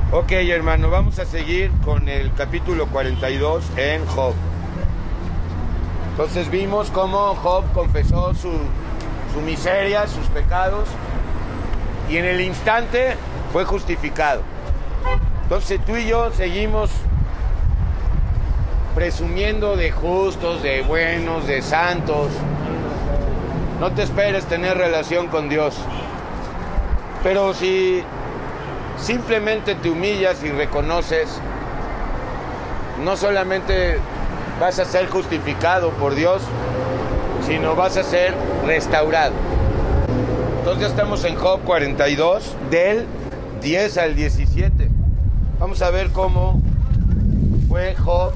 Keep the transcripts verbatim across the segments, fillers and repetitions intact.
Ok, hermano, vamos a seguir con el capítulo cuarenta y dos en Job. Entonces vimos cómo Job confesó su, su miseria, sus pecados, y en el instante fue justificado. Entonces tú y yo seguimos presumiendo de justos, de buenos, de santos. No te esperes tener relación con Dios. Pero si simplemente te humillas y reconoces, no solamente vas a ser justificado por Dios, sino vas a ser restaurado. Entonces ya estamos en Job cuarenta y dos, del diez al diecisiete. Vamos a ver cómo fue Job.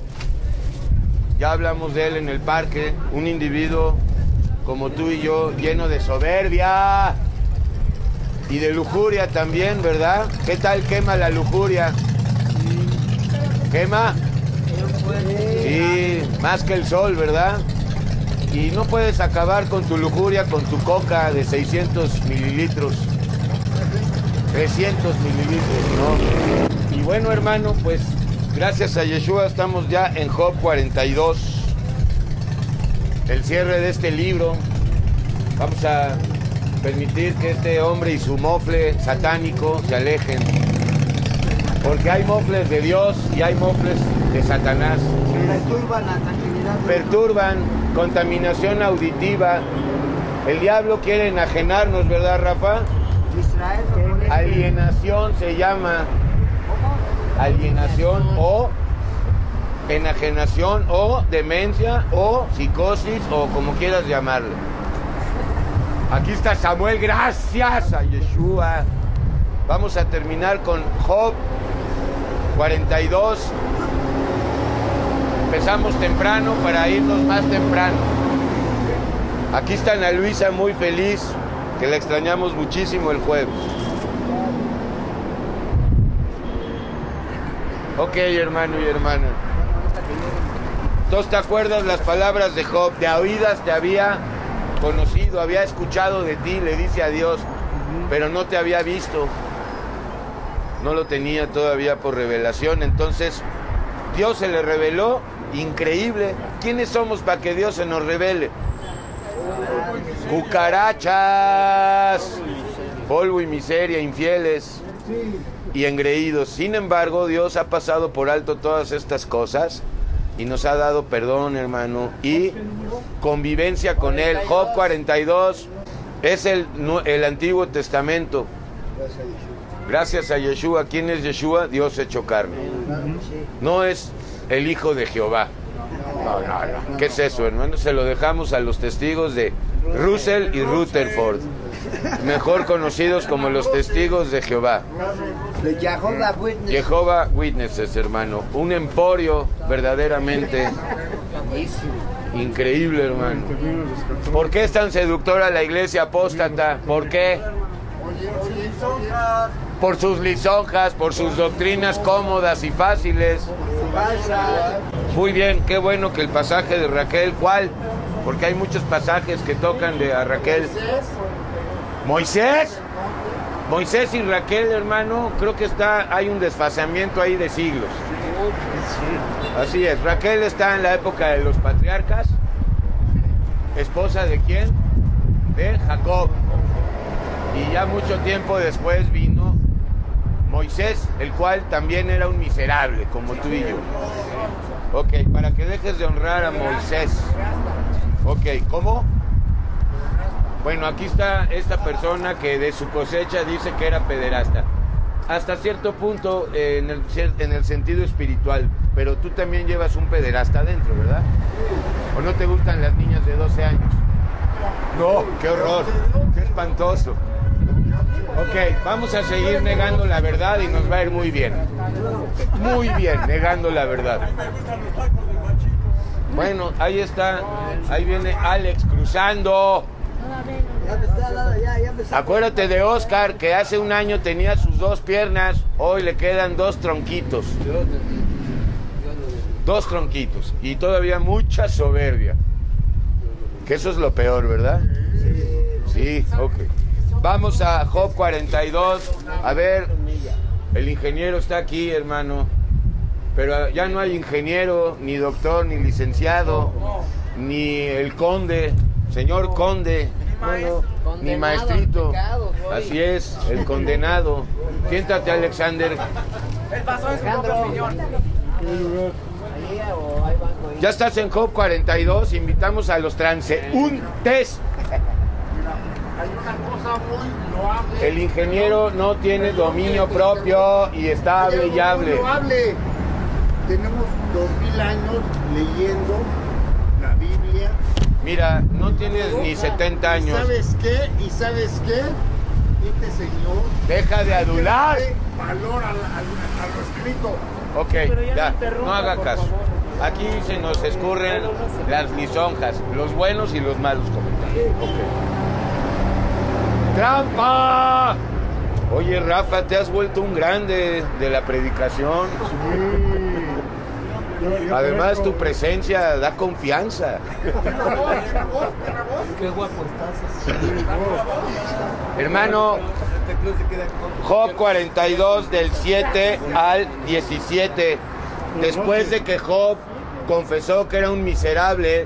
Ya hablamos de él en el parque, un individuo como tú y yo, lleno de soberbia y de lujuria también, ¿verdad? ¿Qué tal quema la lujuria? ¿Quema? Sí, más que el sol, ¿verdad? Y no puedes acabar con tu lujuria con tu coca de seiscientos mililitros, trescientos mililitros, ¿no? Y bueno, hermano, pues gracias a Yeshua estamos ya en Job cuarenta y dos, el cierre de este libro. Vamos a permitir que este hombre y su mofle satánico se alejen, porque hay mofles de Dios y hay mofles de Satanás. Perturban la tranquilidad. Perturban, contaminación auditiva. El diablo quiere enajenarnos, ¿verdad, Rafa? Alienación se llama. Alienación o enajenación o demencia o psicosis o como quieras llamarlo. Aquí está Samuel, gracias a Yeshua. Vamos a terminar con Job cuarenta y dos. Empezamos temprano para irnos más temprano. Aquí está Ana Luisa muy feliz, que la extrañamos muchísimo el jueves. Ok, hermano y hermana. ¿Tú te acuerdas las palabras de Job? De oídas te había conocido, había escuchado de ti, le dice a Dios, pero no te había visto. No lo tenía todavía por revelación. Entonces Dios se le reveló. Increíble. ¿Quiénes somos para que Dios se nos revele? Cucarachas, polvo y miseria, infieles y engreídos. Sin embargo, Dios ha pasado por alto todas estas cosas y nos ha dado perdón, hermano, y convivencia con Él. Job cuarenta y dos es el, el Antiguo Testamento. Gracias a Yeshua. ¿Quién es Yeshua? Dios hecho carne. No es el Hijo de Jehová. No, no, no. ¿Qué es eso, hermano? Se lo dejamos a los testigos de Russell y Rutherford, mejor conocidos como los testigos de Jehová. Jehová Witnesses, hermano. Un emporio verdaderamente increíble, hermano. ¿Por qué es tan seductora la iglesia apóstata? ¿Por qué? Por sus lisonjas, por sus doctrinas cómodas y fáciles. Muy bien, qué bueno que el pasaje de Raquel, ¿cuál? Porque hay muchos pasajes que tocan de a Raquel. Moisés. Moisés y Raquel, hermano, creo que está, hay un desfasamiento ahí de siglos. Así es, Raquel está en la época de los patriarcas. ¿Esposa de quién? De Jacob. Y ya mucho tiempo después vino Moisés, el cual también era un miserable, como tú y yo. Ok, para que dejes de honrar a Moisés. Ok, ¿cómo? Bueno, aquí está esta persona que de su cosecha dice que era pederasta. Hasta cierto punto, eh, en, el, en el sentido espiritual. Pero tú también llevas un pederasta adentro, ¿verdad? ¿O no te gustan las niñas de doce años? No, qué horror, qué espantoso. Ok, vamos a seguir negando la verdad y nos va a ir muy bien. Muy bien, negando la verdad. Bueno, ahí está, ahí viene Alex cruzando. Acuérdate de Oscar, que hace un año tenía sus dos piernas, hoy le quedan dos tronquitos. Dos tronquitos y todavía mucha soberbia. Que eso es lo peor, ¿verdad? Sí, ok. Vamos a Job cuarenta y dos. A ver, El ingeniero está aquí, hermano. Pero ya no hay ingeniero, ni doctor, ni licenciado, ni el conde, señor conde, no, ni maestrito. Así es, el condenado. Siéntate, Alexander. El paso es otro señor. Ya estás en Job cuarenta y dos, invitamos a los transeúntes. Hay una cosa muy loable. El ingeniero no tiene dominio propio y está hable y hable. Muy loable. Tenemos dos mil años leyendo la Biblia. Mira, no tienes ni setenta ¿Y años. sabes qué? ¿Y sabes qué? Este señor... Deja de adular. Valor a, la- a, a lo escrito. Ok, ya, no haga caso. Aquí se nos escurren las lisonjas, los buenos y los malos comentarios. Ok. ¡Trampa! Oye, Rafa, te has vuelto un grande de la predicación. Además, tu presencia da confianza. Qué guapo estás. Hermano, Job cuarenta y dos del siete al diecisiete. Después de que Job confesó que era un miserable,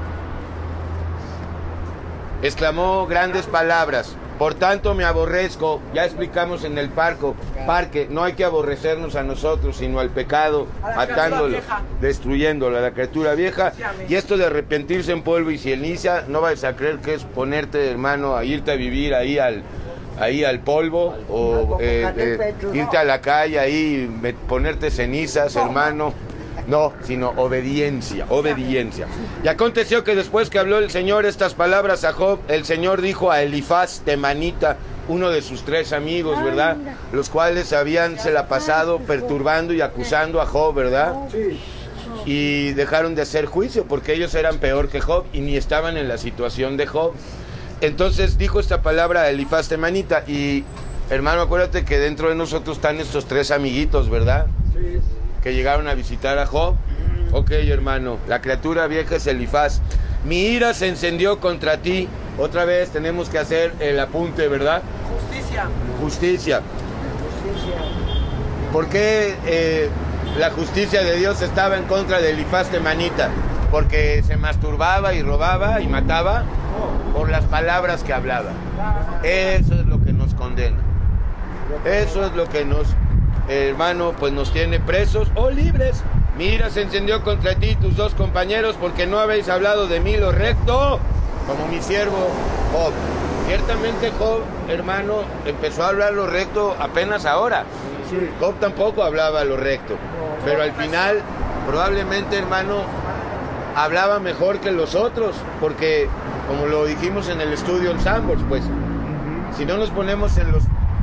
exclamó grandes palabras. Por tanto me aborrezco. Ya explicamos en el parco, parque, no hay que aborrecernos a nosotros, sino al pecado, matándolo, destruyéndolo, a la criatura vieja. Y esto de arrepentirse en polvo y ceniza, no vayas a creer que es ponerte, hermano, a irte a vivir ahí al, ahí al polvo, o eh, eh, irte a la calle ahí, me- ponerte cenizas, hermano. No, sino obediencia, obediencia. Y aconteció que después que habló el Señor estas palabras a Job, el Señor dijo a Elifaz temanita, uno de sus tres amigos, ¿verdad? Los cuales habían se la pasado perturbando y acusando a Job, ¿verdad? Y dejaron de hacer juicio porque ellos eran peor que Job y ni estaban en la situación de Job. Entonces dijo esta palabra a Elifaz temanita y, hermano, acuérdate que dentro de nosotros están estos tres amiguitos, ¿verdad? Que llegaron a visitar a Job. Ok, hermano, la criatura vieja es Elifaz. Mi ira se encendió contra ti. Otra vez tenemos que hacer el apunte, ¿verdad? Justicia. Justicia. ¿Por qué eh, la justicia de Dios estaba en contra de Elifaz temanita? Porque se masturbaba y robaba y mataba por las palabras que hablaba. Eso es lo que nos condena. Eso es lo que nos, eh, hermano, pues nos tiene presos o libres. Mi ira se encendió contra ti y tus dos compañeros porque no habéis hablado de mí lo recto, como mi siervo Job. Ciertamente Job, hermano, empezó a hablar lo recto apenas ahora. Job tampoco hablaba lo recto, pero al final, probablemente, hermano, hablaba mejor que los otros, porque, como lo dijimos en el estudio en Sambors, pues, si no nos ponemos en los,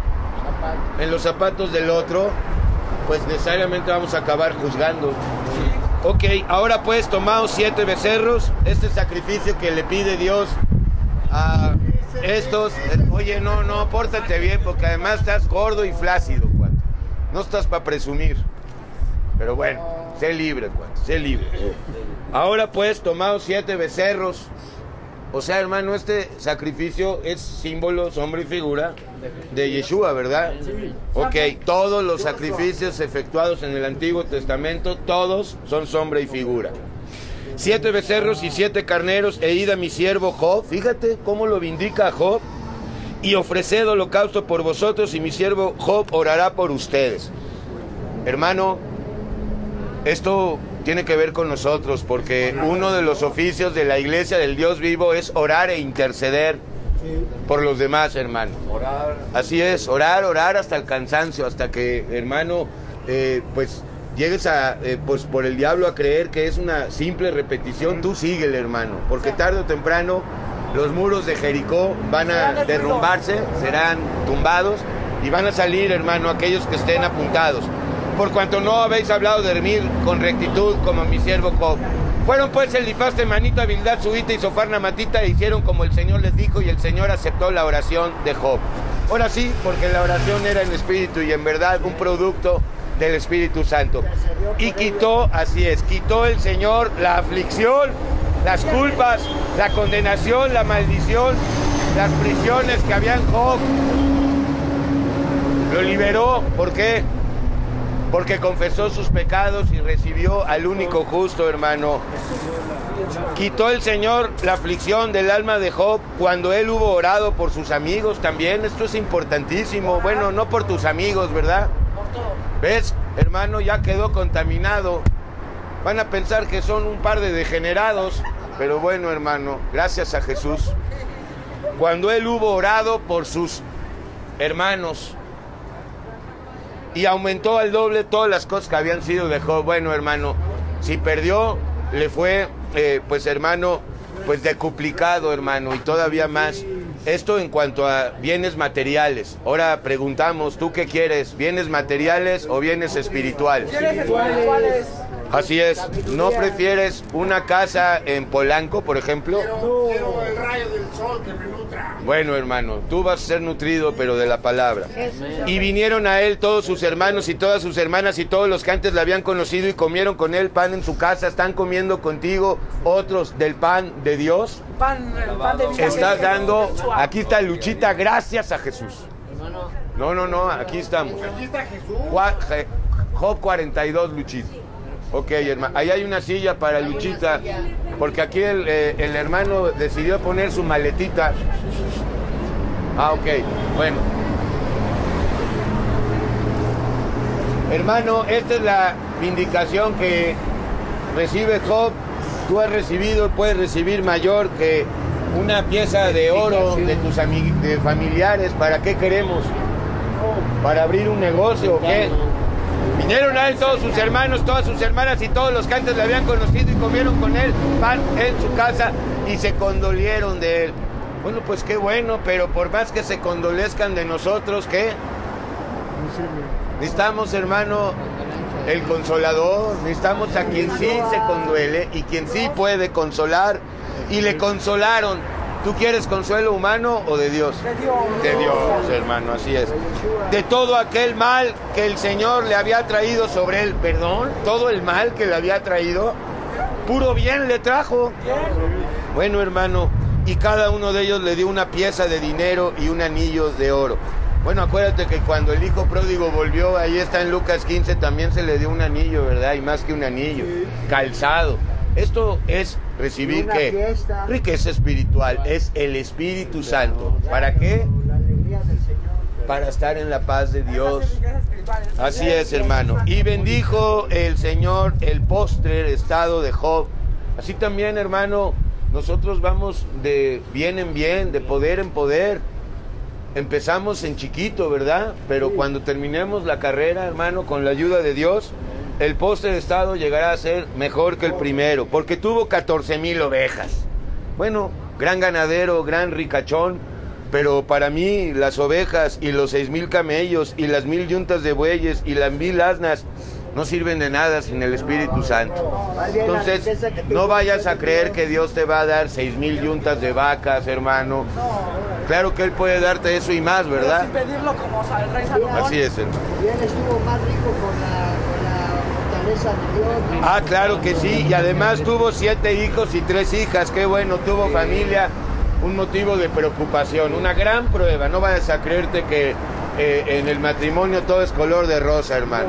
en los zapatos del otro, pues necesariamente vamos a acabar juzgando. Ok, ahora pues, tomaos siete becerros, este sacrificio que le pide Dios a estos. Oye, no, no, pórtate bien, porque además estás gordo y flácido, cuate. No estás para presumir. Pero bueno, sé libre, cuate, sé libre. Ahora pues, tomaos siete becerros. O sea, hermano, este sacrificio es símbolo, sombra y figura de Yeshua, ¿verdad? Ok, todos los sacrificios efectuados en el Antiguo Testamento, todos son sombra y figura. Siete becerros y siete carneros, e id a mi siervo Job, fíjate cómo lo vindica a Job, y ofreced holocausto por vosotros, y mi siervo Job orará por ustedes. Hermano, esto tiene que ver con nosotros, porque uno de los oficios de la iglesia del Dios vivo es orar e interceder por los demás, hermano. Así es, orar, orar hasta el cansancio, hasta que, hermano, eh, pues llegues a, eh, pues por el diablo a creer que es una simple repetición. Tú síguele, hermano, porque tarde o temprano los muros de Jericó van a derrumbarse, serán tumbados, y van a salir, hermano, aquellos que estén apuntados. Por cuanto no habéis hablado de dormir con rectitud como mi siervo Job. Fueron pues Elifaz temanita, Bildad suita y Sofar namatita, e hicieron como el Señor les dijo, y el Señor aceptó la oración de Job. Ahora sí, porque la oración era en espíritu y en verdad un producto del Espíritu Santo. Y quitó, así es, quitó el Señor la aflicción, las culpas, la condenación, la maldición, las prisiones que había en Job. Lo liberó, ¿por qué? Porque confesó sus pecados y recibió al único justo, hermano. Quitó el Señor la aflicción del alma de Job cuando él hubo orado por sus amigos también. Esto es importantísimo. Bueno, no por tus amigos, ¿verdad? ¿Ves, hermano? Ya quedó contaminado. Van a pensar que son un par de degenerados. Pero bueno, hermano, gracias a Jesús. Cuando él hubo orado por sus hermanos y aumentó al doble todas las cosas que habían sido de Job. Bueno, hermano, si perdió, le fue, eh, pues hermano, pues decuplicado, hermano, y todavía más. Esto en cuanto a bienes materiales. Ahora preguntamos, ¿tú qué quieres? ¿Bienes materiales o bienes espirituales? Bienes espirituales. Así es. ¿No prefieres una casa en Polanco, por ejemplo? Quiero, quiero el rayo del sol que me nutra. Bueno, hermano, tú vas a ser nutrido, pero de la palabra. Y vinieron a él todos sus hermanos y todas sus hermanas y todos los que antes le habían conocido y comieron con él pan en su casa. Están comiendo contigo otros del pan de Dios. Pan, el pan de vida. Estás dando, aquí está Luchita, gracias a Jesús. No, no, no, aquí estamos. Aquí está Jesús. Gua- Je- Job cuarenta y dos, Luchita. Ok, hermano, ahí hay una silla para Luchita, porque aquí el, eh, el hermano decidió poner su maletita. Ah, ok, bueno. Hermano, esta es la vindicación que recibe Job. Tú has recibido, puedes recibir mayor que una pieza de oro de tus amig- de familiares. ¿Para qué queremos? ¿Para abrir un negocio o qué? Vinieron a él todos sus hermanos, todas sus hermanas y todos los que antes le habían conocido y comieron con él pan en su casa y se condolieron de él. Bueno, pues qué bueno, pero por más que se condolezcan de nosotros, ¿qué? Necesitamos, hermano, el consolador, necesitamos a quien sí se conduele y quien sí puede consolar, y le consolaron. ¿Tú quieres consuelo humano o de Dios? De Dios. De Dios, hermano, así es. De todo aquel mal que el Señor le había traído sobre él, perdón, todo el mal que le había traído, puro bien le trajo. Bueno, hermano, y cada uno de ellos le dio una pieza de dinero y un anillo de oro. Bueno, acuérdate que cuando el hijo pródigo volvió, ahí está en Lucas quince, también se le dio un anillo, ¿verdad? Y más que un anillo, calzado. Esto es recibir, ¿qué? Riqueza espiritual, es el Espíritu Santo. ¿Para qué? La alegría del Señor. Para estar en la paz de Dios. Así es, hermano. Y bendijo el Señor el postrer estado de Job. Así también, hermano, nosotros vamos de bien en bien, de poder en poder. Empezamos en chiquito, ¿verdad? Pero cuando terminemos la carrera, hermano, con la ayuda de Dios, el postrer estado llegará a ser mejor que el primero, porque tuvo catorce mil ovejas. Bueno, gran ganadero, gran ricachón, pero para mí las ovejas y los seis mil camellos y las mil yuntas de bueyes y las mil asnas no sirven de nada sin el Espíritu Santo. Entonces, no vayas a creer que Dios te va a dar seis mil yuntas de vacas, hermano. Claro que Él puede darte eso y más, ¿verdad? Sin pedirlo como el rey Salomón. Así es, hermano. Y él estuvo más rico con la, con la fortaleza de Dios. Ah, claro que sí, y además tuvo siete hijos y tres hijas, qué bueno, tuvo familia, un motivo de preocupación, una gran prueba. No vayas a creerte que eh, en el matrimonio todo es color de rosa, hermano.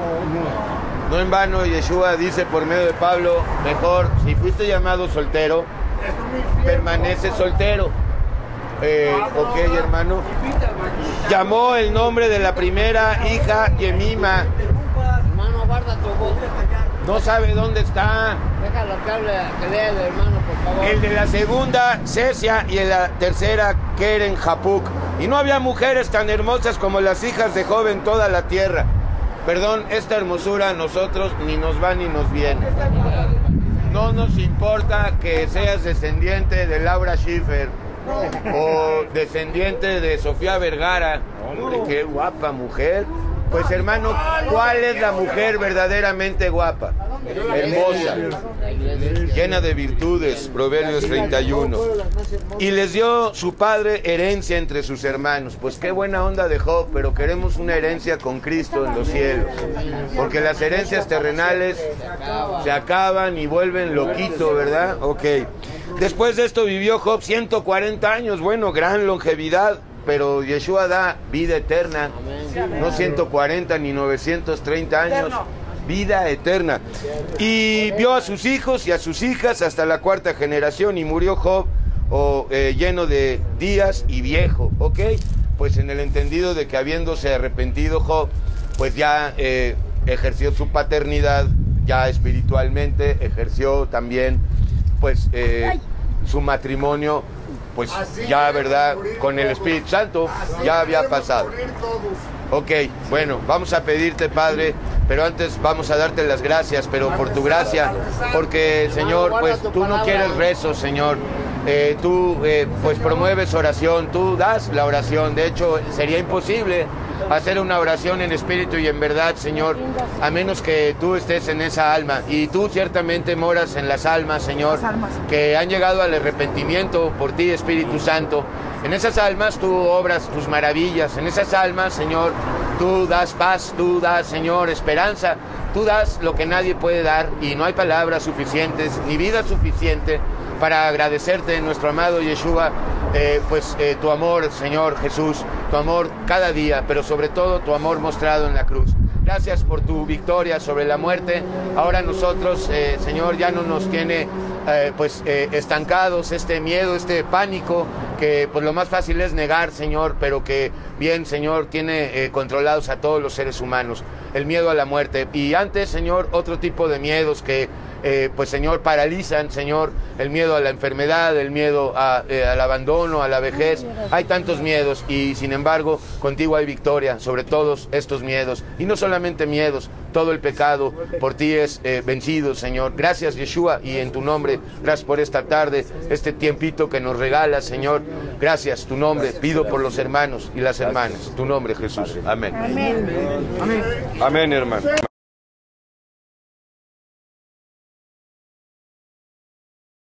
No en vano Yeshua dice por medio de Pablo, mejor, si fuiste llamado soltero, permanece soltero. Eh, ok, hermano. Llamó el nombre de la primera hija Yemima. Hermano, guarda tu voz. No sabe dónde está. Déjalo que hable, que lea el hermano, por favor. El de la segunda, Cesia, y en la tercera, Keren Japuk. Y no había mujeres tan hermosas como las hijas de Job en toda la tierra. Perdón, esta hermosura a nosotros ni nos va ni nos viene. No nos importa que seas descendiente de Laura Schiffer o descendiente de Sofía Vergara. Hombre, qué guapa mujer. Pues hermano, ¿cuál es la mujer verdaderamente guapa? Hermosa, llena de virtudes, Proverbios treinta y uno. Y les dio su padre herencia entre sus hermanos. Pues qué buena onda de Job, pero queremos una herencia con Cristo en los cielos. Porque las herencias terrenales se acaban y vuelven loquito, ¿verdad? Ok. Después de esto vivió Job ciento cuarenta años. Bueno, gran longevidad, pero Yeshua da vida eterna. no ciento cuarenta ni novecientos treinta años, vida eterna. Y vio a sus hijos y a sus hijas hasta la cuarta generación y murió Job o, eh, lleno de días y viejo, ¿ok? Pues en el entendido de que habiéndose arrepentido Job, pues ya eh, ejerció su paternidad, ya espiritualmente, ejerció también, pues, eh, su matrimonio, pues ya, ¿verdad? Con el Espíritu Santo, ya había pasado. Ok, bueno, vamos a pedirte, Padre, pero antes vamos a darte las gracias, pero por tu gracia, porque, Señor, pues tú no quieres rezos, Señor. Eh, tú eh, pues promueves oración, tú das la oración. De hecho, sería imposible hacer una oración en espíritu y en verdad, Señor, a menos que tú estés en esa alma. Y tú ciertamente moras en las almas, Señor, que han llegado al arrepentimiento por ti, Espíritu Santo. En esas almas tú obras tus maravillas. En esas almas, Señor, tú das paz, tú das, Señor, esperanza. Tú das lo que nadie puede dar y no hay palabras suficientes, ni vida suficiente para agradecerte, nuestro amado Yeshua, eh, pues eh, tu amor, Señor Jesús, tu amor cada día, pero sobre todo tu amor mostrado en la cruz. Gracias por tu victoria sobre la muerte. Ahora nosotros, eh, Señor, ya no nos tiene eh, pues eh, estancados este miedo, este pánico, que pues lo más fácil es negar, Señor, pero que bien, Señor, tiene eh, controlados a todos los seres humanos. El miedo a la muerte. Y antes, Señor, otro tipo de miedos que Eh, pues, Señor, paralizan, Señor, el miedo a la enfermedad, el miedo a, eh, al abandono, a la vejez. Hay tantos miedos y, sin embargo, contigo hay victoria sobre todos estos miedos. Y no solamente miedos, todo el pecado por ti es eh, vencido, Señor. Gracias, Yeshua, y en tu nombre, gracias por esta tarde, este tiempito que nos regalas, Señor. Gracias, tu nombre, pido por los hermanos y las hermanas. Tu nombre, Jesús. Amén. Amén. Amén, hermano.